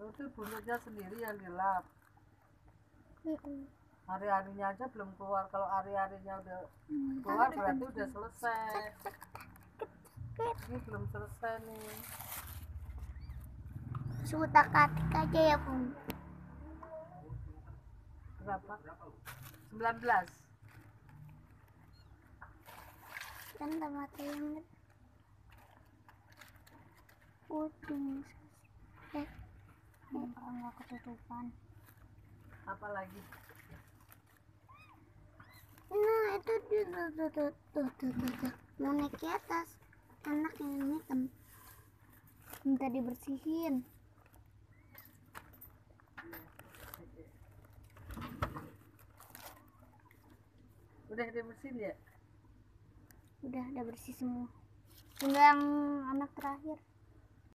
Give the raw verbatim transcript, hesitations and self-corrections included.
Itu bunuhnya sendiri yang dilap. Mm-mm. Hari-harinya aja belum keluar. Kalau hari-harinya udah Hmm, keluar kan berarti ada- udah selesai. Ini belum selesai nih. Sutak-atik aja ya Bung. Berapa? sembilan belas. Kan tomato yang puding. Eh, eh, nggak ketutupan. Apa lagi? Nah itu tuh tuh tuh tuh tuh tuh tuh tuh. Mau naik ke atas. Enak yang hitam. Minta dibersihin. Udah dibersihin ya? Udah, udah bersih semua. Tinggal yang anak terakhir.